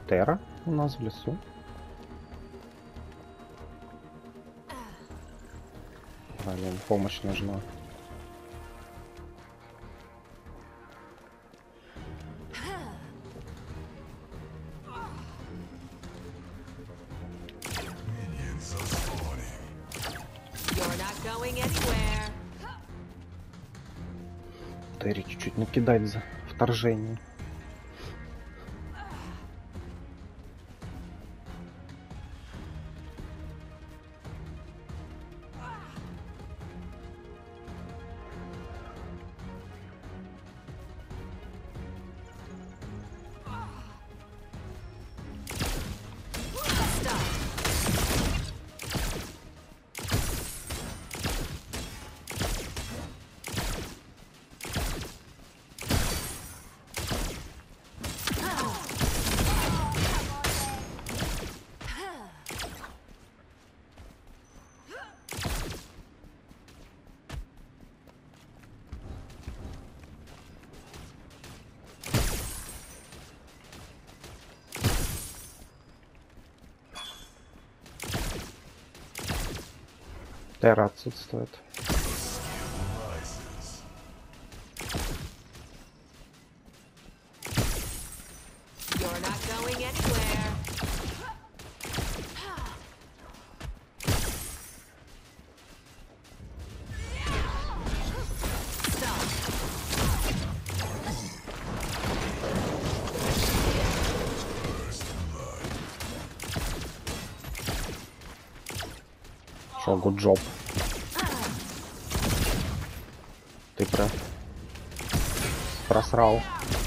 Терра у нас в лесу. Блин, помощь нужна. Терри чуть-чуть накидать за вторжение. Терра отсутствует. Шо, good job. Ты просрал.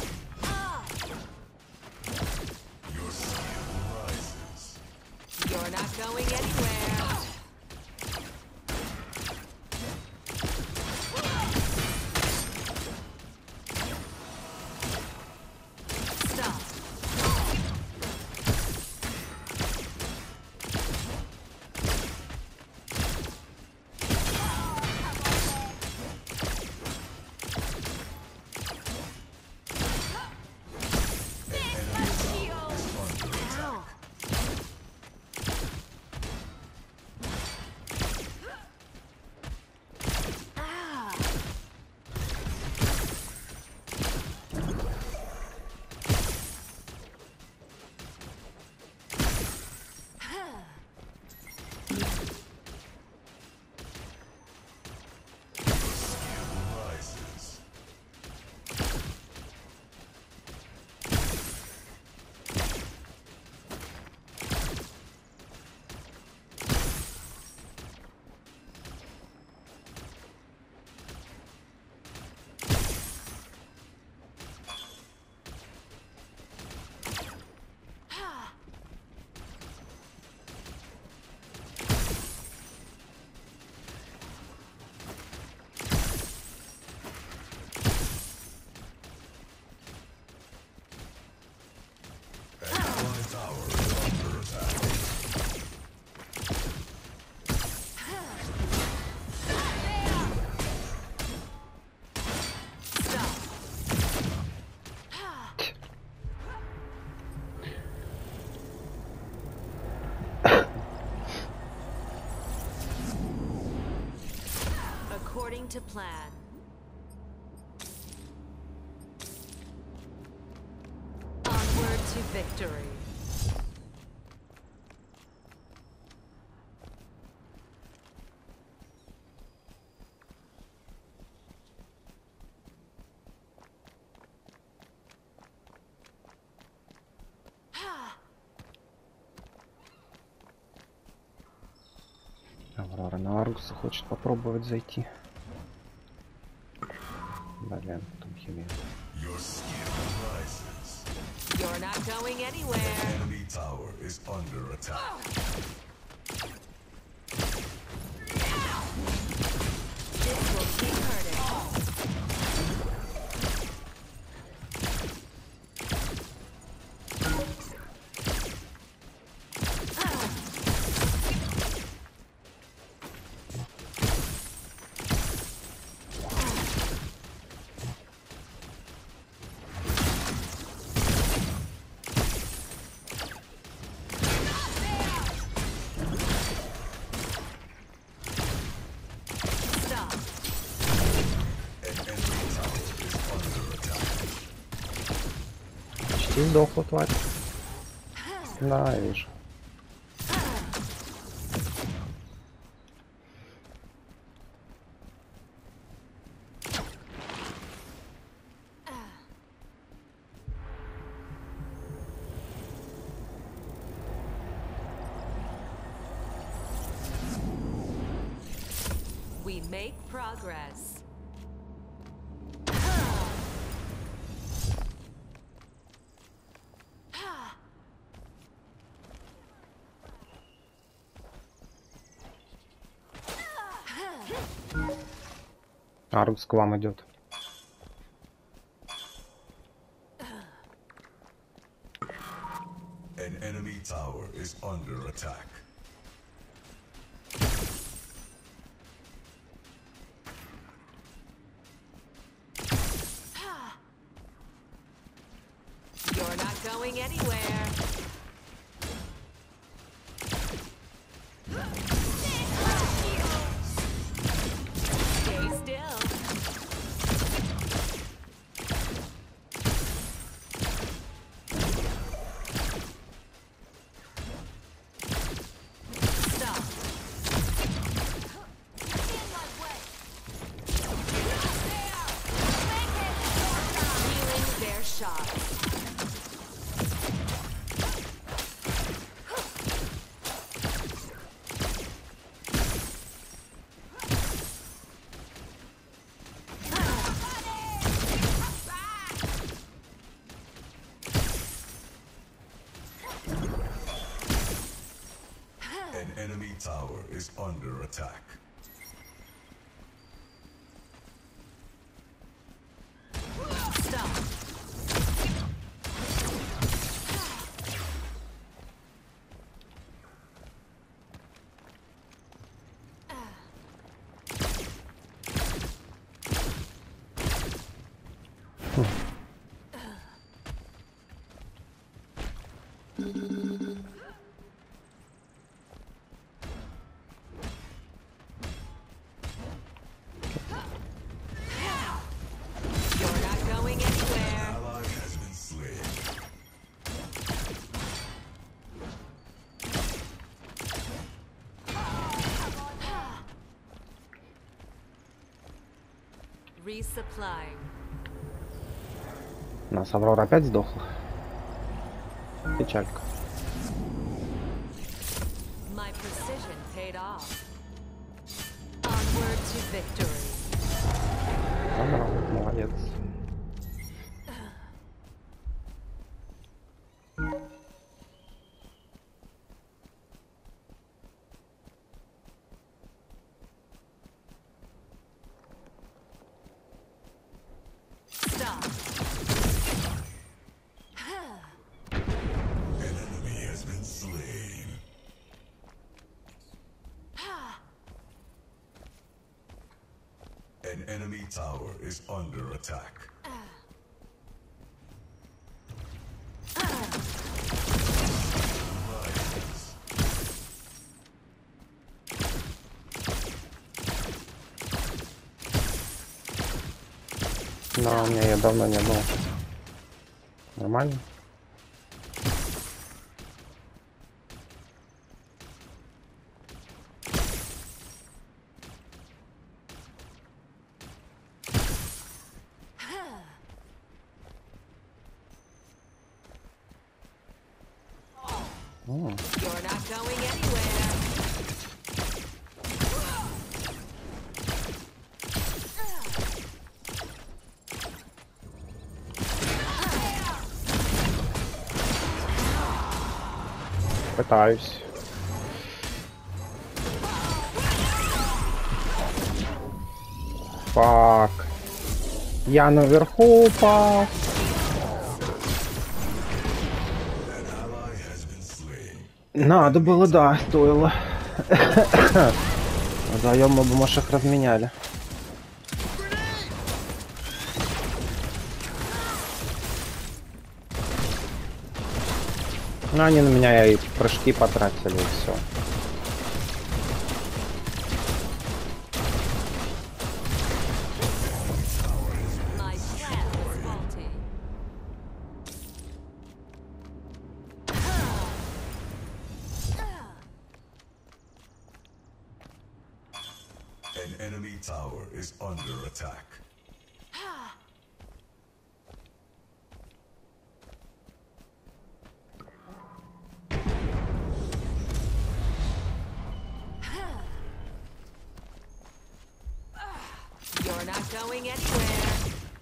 According to plan. Onward to victory. Аврора на Аргуса хочет попробовать зайти. Блин, там химия. You're not going anywhere. Enemy tower is under attack. This will keep hurting. Почти сдохла тварь. Да, я вижу. We make progress. Аргус к вам идет. An enemy tower is under attack. You're not going anywhere. Stay still. Stop. Healing their shot. An enemy tower is under attack. Stop. You're not going anywhere. Ally has been slain. Resupplying. У нас Аврора опять сдохла. Печалька. My precision paid off. Onward to victory. Аврора, молодец. Stop. An enemy has been slain. An enemy tower is under attack. Но у меня ее давно не было. Нормально? You're not going anywhere. Пытаюсь. Фак. Я наверху упал. An ally has been slain. Надо было, да, стоило. Вдвоем мы бы, может, их разменяли. Ну, они на меня и прыжки потратили, и все. My plan is faulty. An enemy tower is under attack. You're not going anywhere.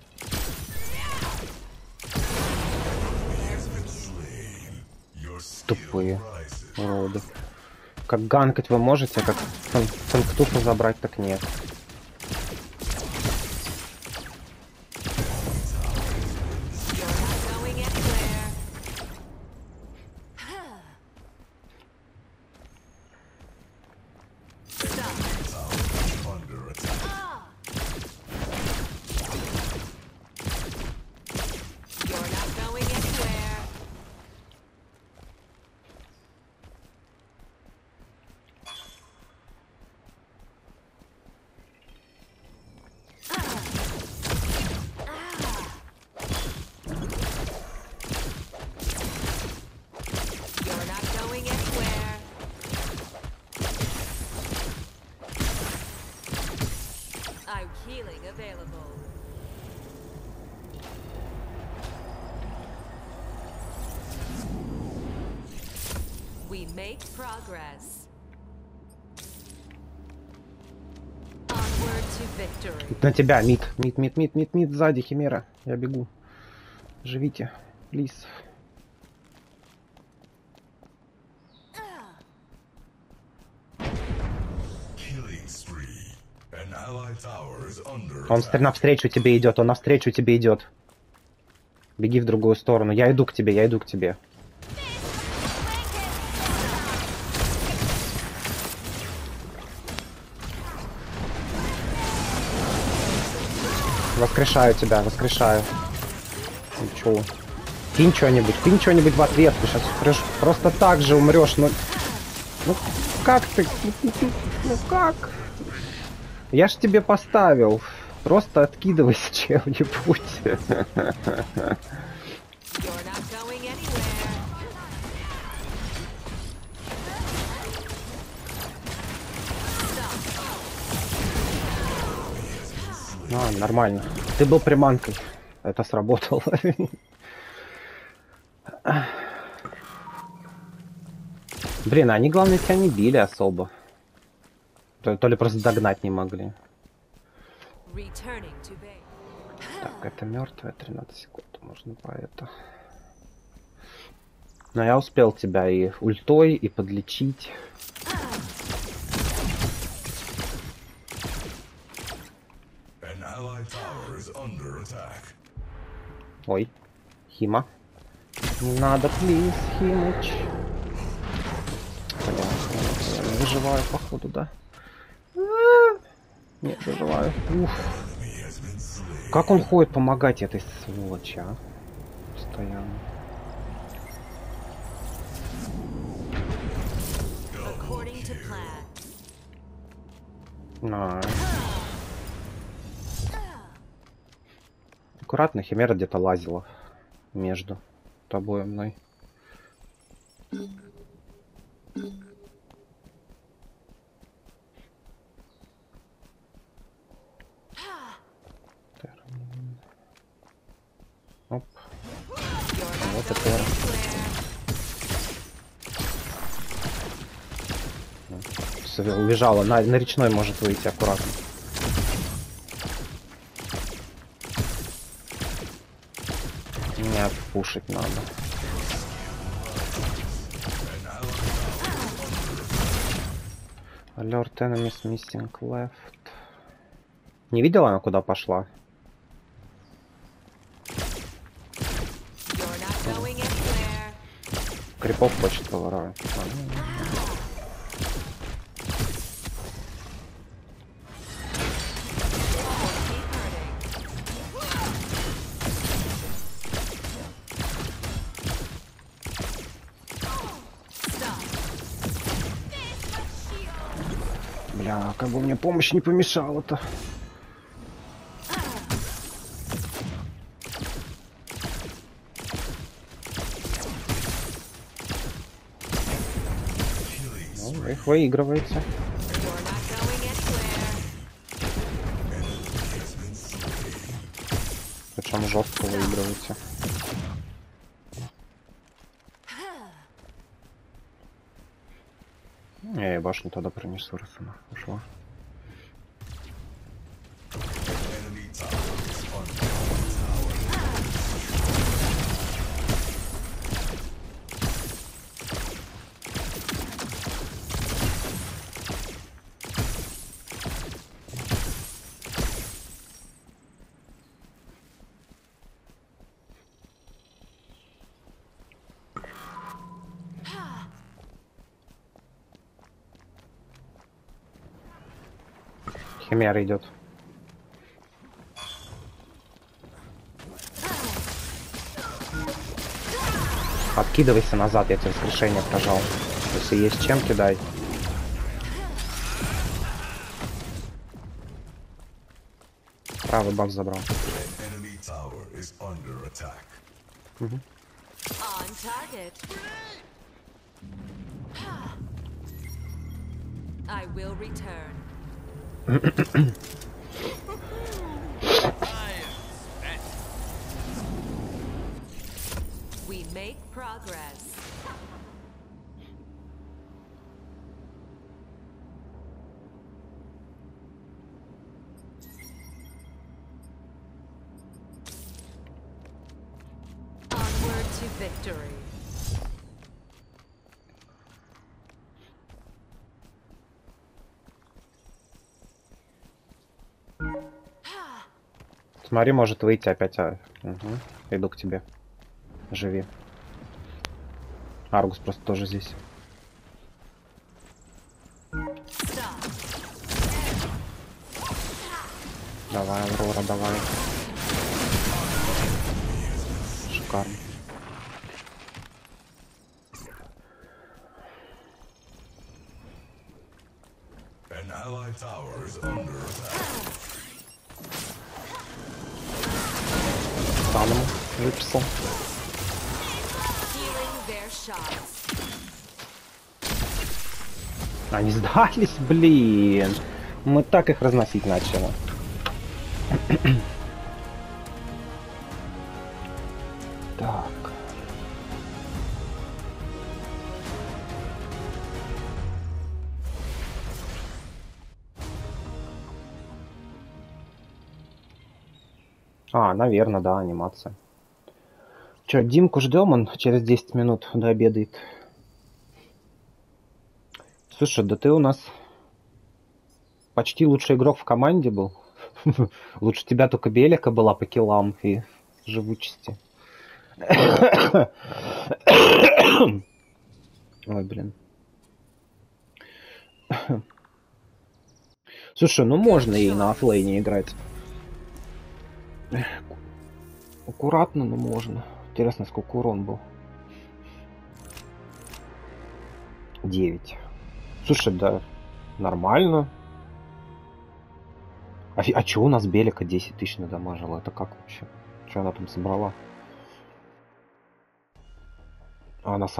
Тупые уроды. Как ганкать вы можете, как танктуфа забрать, так нет. You're not going anywhere. Stop. Under attack. You're not going anywhere. You're not going anywhere. I'm healing available. We make progress. Onward to victory. На тебя, мид, сзади, Химера. Я бегу. Живите, плиз. Killing spree. An allied tower is under Он attack. навстречу тебе идет, он навстречу тебе идет. Беги в другую сторону. Я иду к тебе, я иду к тебе. Воскрешаю тебя, воскрешаю. Ничего. Кинь что-нибудь в ответ. Ты сейчас просто так же умрешь. Ну как ты? Ну как? Я ж тебе поставил. Просто откидывайся чем-нибудь. You're not going anywhere. А, нормально. Ты был приманкой. Это сработало. Блин, они, главное, тебя не били особо. То ли просто догнать не могли. Returning to base. Так, это мертвая, 13 секунд. Можно по это. Но я успел тебя и ультой, и подлечить. An allied tower is under attack. Ой, Хима. Не надо, плиз, Химыч. Понятно, я не выживаю, походу, да? Нет, выживаю. Уф. Как он ходит помогать этой сволочи, а? Постоянно. According to plan. На. Аккуратно, Химера где-то лазила между тобой и мной. Оп. Вот это. Убежала. На речной может выйти аккуратно. Меня пушить надо. Alert enemies missing left. Не видела она, куда пошла? You're not going anywhere. Крипов хочет поворачивать. Keep hurting. Stop. Бля, как бы мне помощь не помешала-то. Ну, их выигрывается. You're not going anywhere. Причем жестко выигрываете. Я и башню тогда принесу, раз она ушла. Enemy tower is under attack. Химера идет. Откидывайся назад, я тебе воскрешение прожал. Если есть чем, кидай. Правый бак забрал. Enemy tower is under attack. On target. I will return. We make progress. Onward to victory. Смотри, может выйти опять. Угу. Иду к тебе. Живи. Аргус просто тоже здесь. Stop. Давай, Аврора, давай. Шикарно. An allied tower is under attack. Станом выписал. Healing their shots. Они сдались, блин. Мы так их разносить начали. Так. Наверное, да, анимация. Че, Димку ждем, он через 10 минут дообедает. Слушай, да ты у нас почти лучший игрок в команде был. Лучше тебя только Белика была по киллам и живучести. Ой, блин. Слушай, ну можно ей на оффлейне играть. Аккуратно, но можно. Интересно, сколько урон был. 9. Слушай, да, нормально. А чего у нас Белика 10 тысяч надамажила? Это как вообще? Что она там собрала? Она